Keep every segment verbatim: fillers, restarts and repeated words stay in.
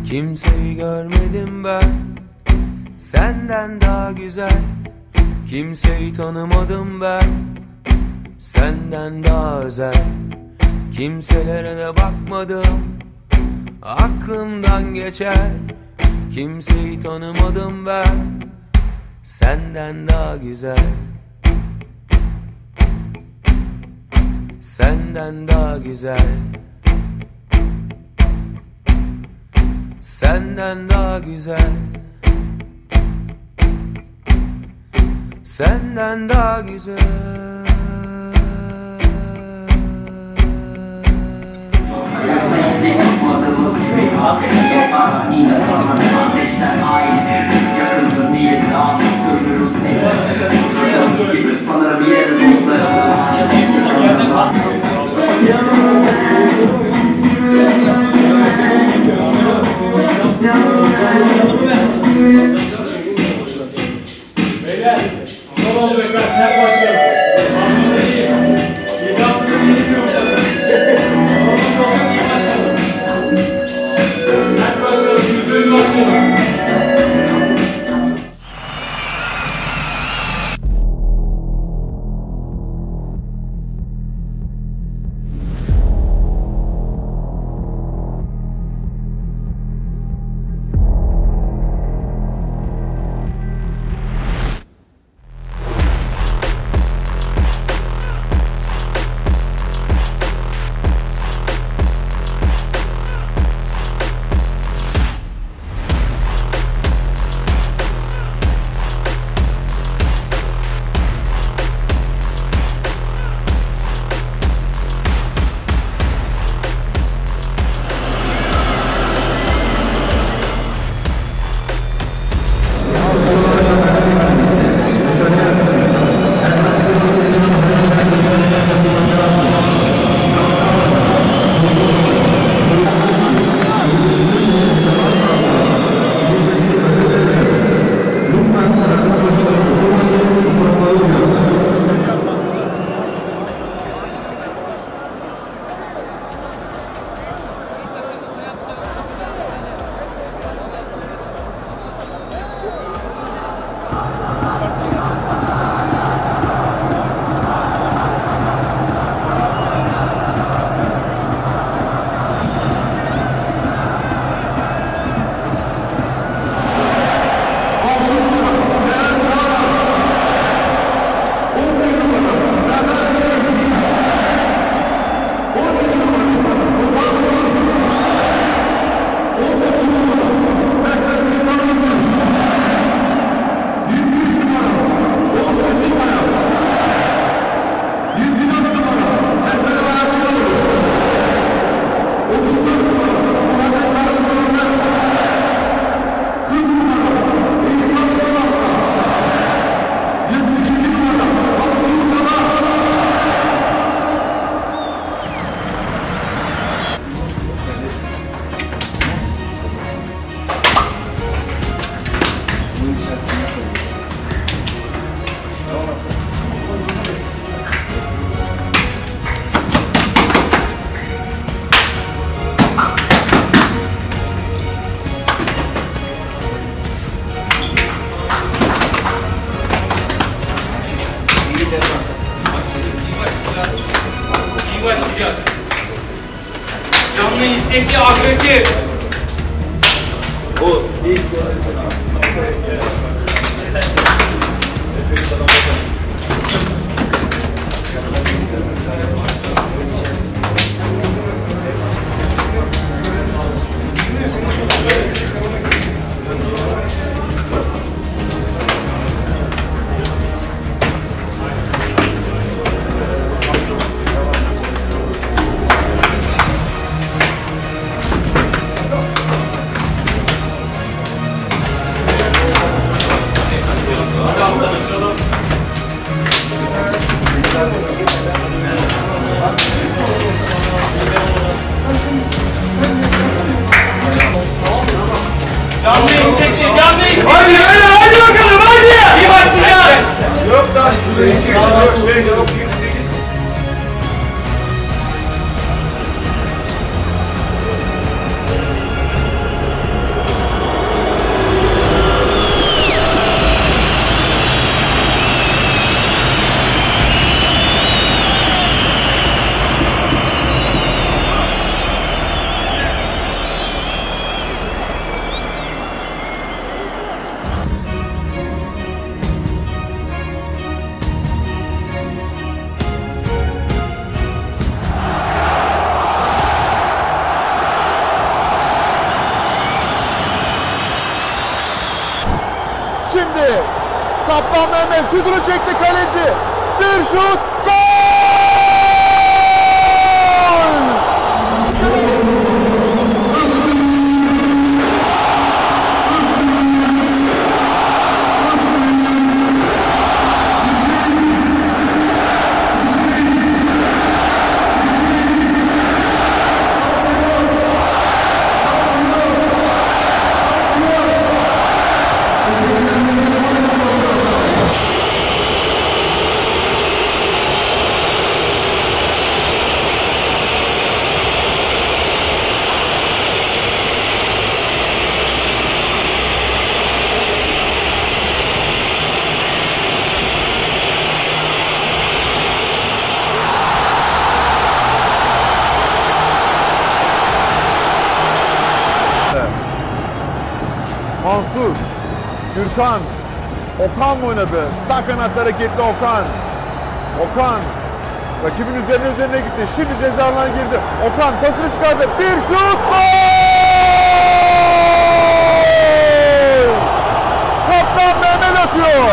Kimseyi görmedim ben senden daha güzel. Kimseyi tanımadım ben senden daha özel. Kimselere de bakmadım, aklımdan geçer. Kimseyi tanımadım ben senden daha güzel. Senden daha güzel. Senden daha güzel. Senden daha güzel. Unutmadığımız gibi insan, insanın ateşler aynı. Yakındır diye daha sürürüz seni. Unutmadığımız gibi sanırım bir yere dostlarım. Beyler, ne oldu be? Sen başlayalım. Anladın iyi. Yedi haftada yeni bir ortada. Ama çok iyi başlayalım. Sen başlayalım, yüzde yüz başlayalım. İyi başlayacağız. Canlı, istekli, agresif. O ilk Hadi hafta açalım. geldi. Kaptan Mehmet şutunu çekti, kaleci. Bir şut, gol! Mansur, Gürkan, Okan oynadı. Sağ kanatta hareketli Okan. Okan, rakibin üzerine üzerine gitti. Şimdi ceza alanına girdi. Okan pasını çıkardı. Bir şut, gol! Kaptan Mehmet atıyor.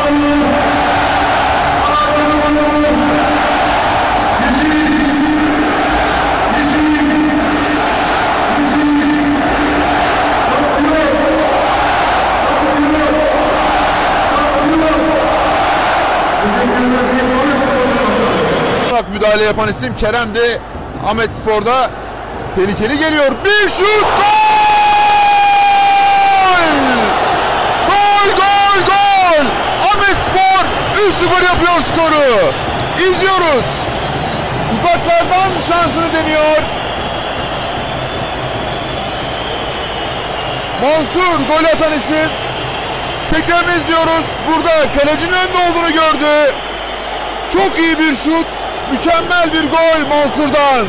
Müdahale yapan isim Kerem de Ahmet Spor'da tehlikeli geliyor. Bir şut, gol! Gol, gol, gol! Ahmet Spor üç sıfır yapıyor skoru. İzliyoruz. Uzaklardan şansını deniyor. Mansur gol atan isim. Tekrarını izliyoruz. Burada kalecinin önünde olduğunu gördü. Çok iyi bir şut. Mükemmel bir gol Mansur'dan.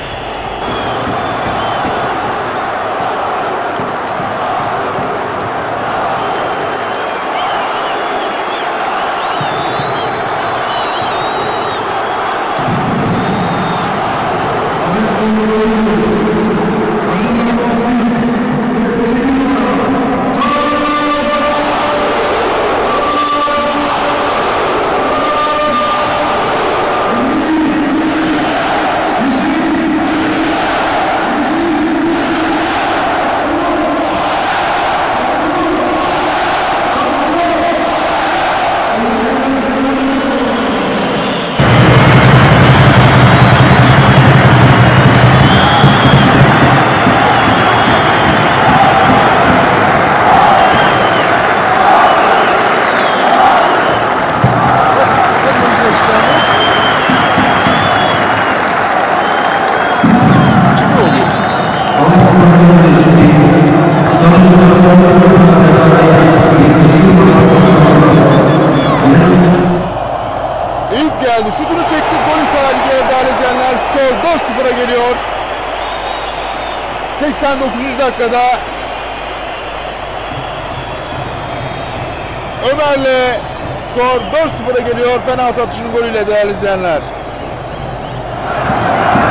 İlk geldi, şutunu çekti, gol isabeti diyor değerli izleyenler. Skor dört sıfıra geliyor. seksen dokuzuncu dakikada Ömer'le skor dört sıfıra geliyor penaltı atışının golüyle değerli izleyenler.